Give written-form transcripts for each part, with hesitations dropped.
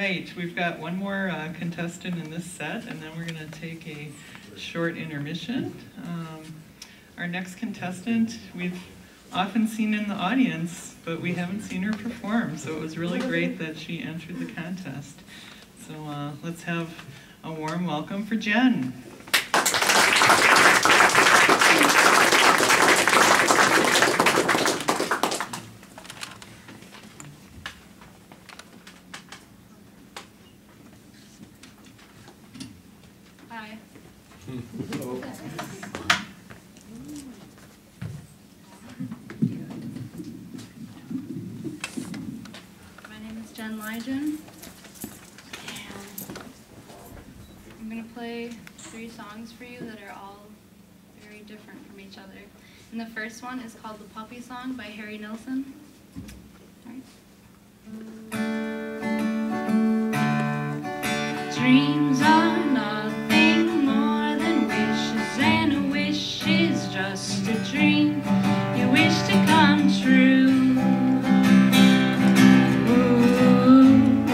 right, we've got one more contestant in this set, and then we're going to take a short intermission. Our next contestant we've often seen in the audience, but we haven't seen her perform, so it was really great that she entered the contest. So let's have a warm welcome for Jen. Hi. My name is Jen Lygen, and I'm going to play 3 songs for you that are all very different from each other. And the first one is called The Puppy Song by Nilsson. Dreams are nothing more than wishes, and a wish is just a dream you wish to come true. Ooh.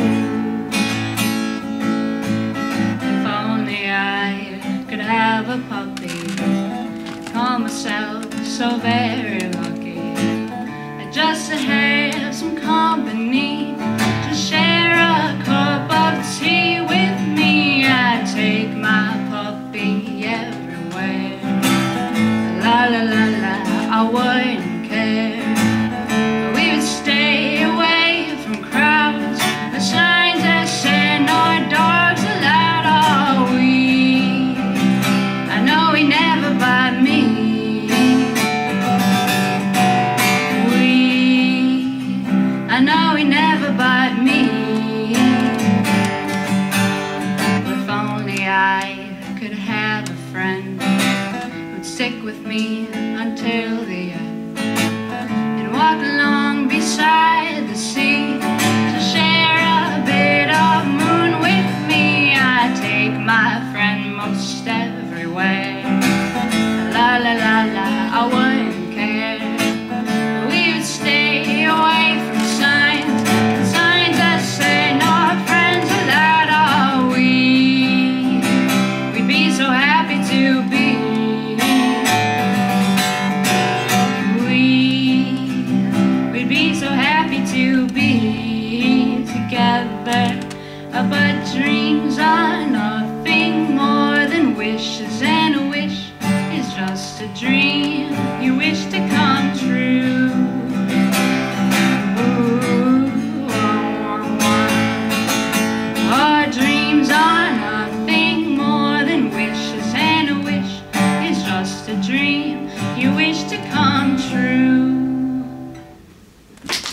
If only I could have a puppy, call myself so very lucky. I just have some company to share a cup of tea with me. I take my puppy everywhere. La la la la, I wouldn't care. We would stay away from crowds, the signs that said no dogs allowed. Are we? I know he never bite me. I know he never bite me. If only I could have a friend who'd stick with me until the end, and walk along beside the sea to share a bit of moon with me. I take my friend most everywhere. La la la la, I wouldn't care. We would stay away from signs that say no friends allowed. Are we? We'd be so happy to be. We'd be so happy to be together. But dreams are nothing more than wishes, and a wish is just a dream you wish to come true. Our dreams are nothing more than wishes, and a wish is just a dream you wish to come true.